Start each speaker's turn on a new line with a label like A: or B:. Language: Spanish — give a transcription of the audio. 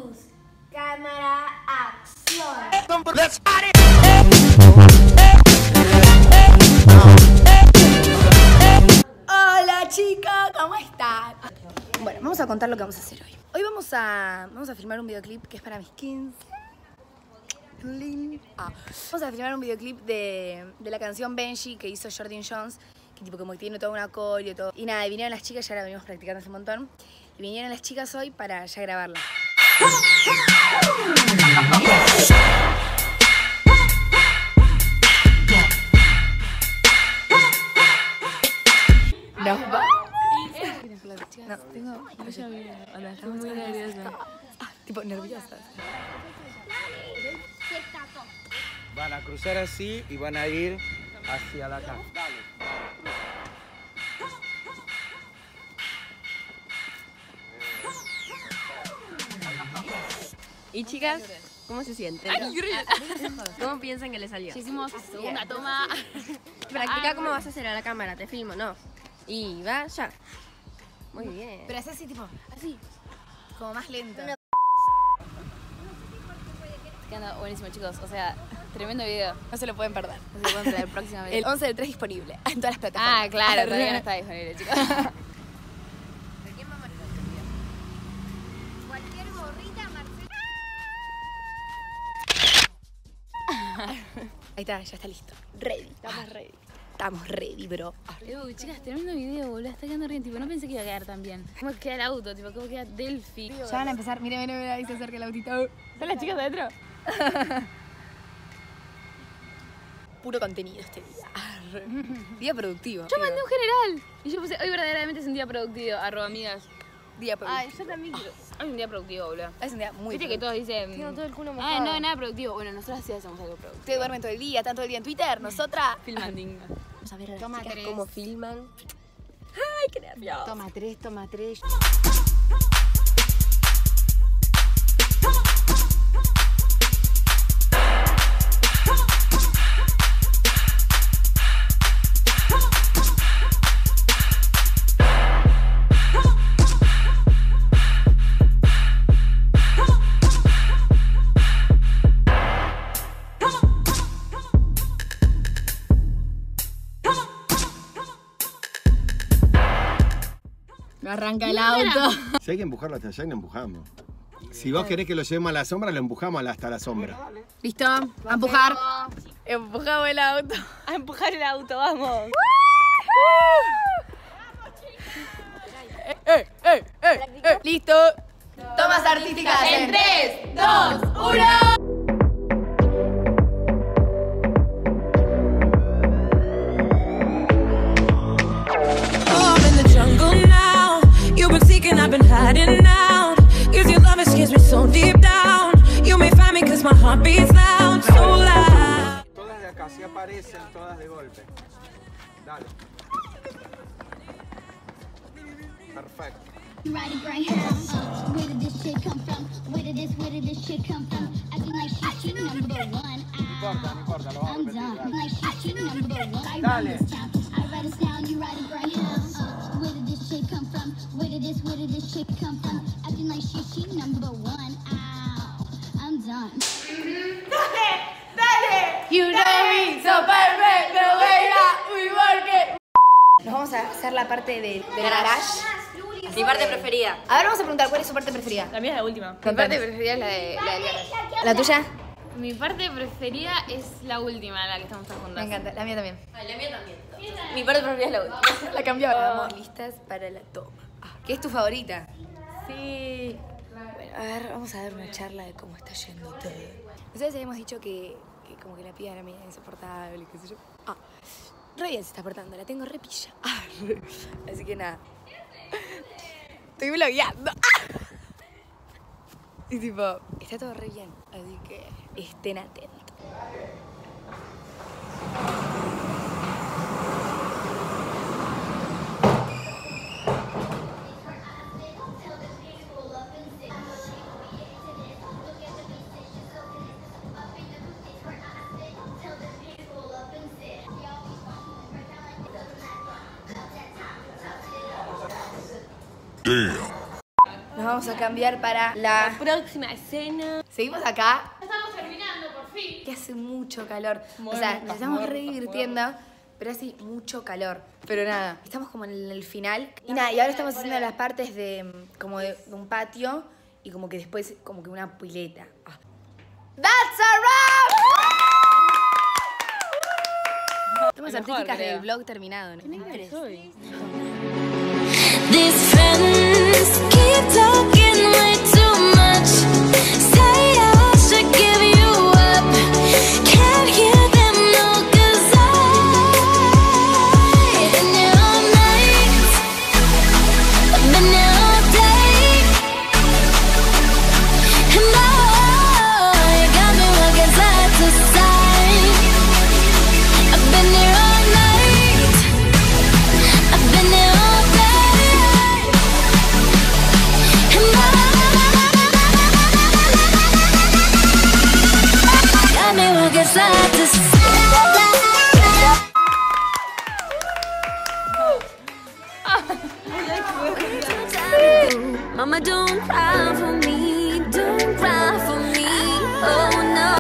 A: Luz, cámara, acción.
B: Hola chicas, ¿cómo están? Bueno, vamos a contar lo que vamos a hacer hoy. Hoy vamos a filmar un videoclip que es para mis 15. Vamos a filmar un videoclip de la canción Benji que hizo Jordan Jones, que tipo como que tiene todo un acorio y todo. Y nada, vinieron las chicas, ya la venimos practicando hace un montón. Y vinieron las chicas hoy para ya grabarla. Nos vamos. No, tengo...
C: Estoy muy nerviosa.
B: Tipo nerviosa.
D: Van a cruzar así y van a ir hacia la casa.
C: Y chicas, ¿cómo se sienten? ¿Cómo piensan que les salió?
E: Hicimos segunda toma.
C: Practica cómo vas a hacer a la cámara, te filmo, ¿no? Y vaya. Muy bien.
B: Pero así tipo, así. Como más lento.
E: Quedando buenísimo, chicos. O sea, tremendo video.
B: No se lo pueden perder.
E: No se pueden perder próximamente.
B: El 11 del 3 disponible en todas las plataformas.
E: Ah, claro, todavía no está disponible, chicos.
A: Cualquier gorrita, Marcelo.
B: Ahí está, ya está listo. Ready. Estamos ready. Estamos ready, bro.
E: Chicas, tremendo video, boludo. Está quedando bien, tipo, no pensé que iba a quedar tan bien. ¿Cómo queda el auto? Tipo, ¿cómo queda Delphi?
B: Ya van a empezar. Mira, ahí se acerca el autito.
E: ¿Están las chicas adentro?
B: Puro contenido este día. Arre. Día productivo.
E: Yo mandé un general. Y yo puse, hoy verdaderamente es un día productivo. amigas.
B: Día productivo.
E: Ay, yo también quiero. Hoy es un día productivo, boludo.
B: Es un día muy
E: Viste que
B: productivo.
E: todos dicen...
C: Tengo todo el culo
E: Ah,
C: mojado.
E: no, nada productivo. Bueno, nosotros sí hacemos algo productivo.
B: Ustedes duermen todo el día, están todo el día en Twitter. Nosotras.
E: Filmanding.
C: Vamos a ver a las
E: Toma
C: chicas
E: 3.
C: cómo filman. Ay, qué nervioso.
E: Toma 3, toma 3.
B: Arranca el auto.
F: Si hay que empujarlo hasta allá, lo empujamos. Si vos querés que lo llevemos a la sombra, lo empujamos hasta la sombra.
B: ¿Listo? A empujar. Empujamos el auto.
E: A empujar el auto, vamos.
B: Listo. Tomas artísticas en 3, 2, 1.
G: I've been hiding out. Cause your love scares me so deep down. You may find me cause my heart beats loud, so loud.
D: Todas de acá, si aparecen, todas de golpe. Dale. Perfecto.
A: You ride a Greyhound. Where did this shit come from? Where did this shit come from? Acting like she's cheating, number one.
D: No importa, lo vamos a
A: I'm
D: repetir.
A: done.
D: Dale.
A: Like she's cheating, number one. I
D: Dale.
A: run this town. I ride this town. You ride a Greyhound. Where did this shit come from? Where did this shit come from? Acting like she's cheating, number one. Ow. I'm done.
B: You know me so perfect, the way that we work it. Nos vamos a hacer la parte del garage.
C: Mi parte preferida.
B: A ver, vamos a preguntar, ¿cuál es su parte preferida?
E: La mía es la última.
C: Mi parte preferida es la del garage.
B: ¿La tuya?
E: Mi parte preferida es la última, la que estamos todas
B: Me
E: juntas.
B: encanta, la mía también.
C: Ay, la mía también. Mi parte preferida es la última.
B: La cambió. Estamos listas para la toma. ¿Qué es tu favorita?
E: Sí.
B: Bueno, a ver, vamos a dar una charla de cómo está yendo todo. Ustedes habíamos dicho que como que la piba era media insoportable, qué sé yo. Re bien se está portando, la tengo repilla. Así que nada. Estoy vlogueando. Y tipo, está todo re bien, así que estén atentos. Nos vamos a cambiar para la...
C: Próxima escena.
B: Seguimos acá,
E: Estamos terminando, por fin.
B: que hace mucho calor. O sea, nos estamos re divirtiendo, pero hace mucho calor. Pero nada, estamos como en el final. Y nada, y ahora estamos haciendo las partes de como de un patio y como que después como que una pileta. Ah. That's a wrap! Estamos artísticas del vlog terminado, ¿no?
G: These friends keep talking way too much. Say I should give you up. Can't hear them no, 'cause I've been here all night. I've been here all day. And you got me walking side to side. I've been here all night. I've been here all day. And got me walking side to side. Mama, don't cry for me.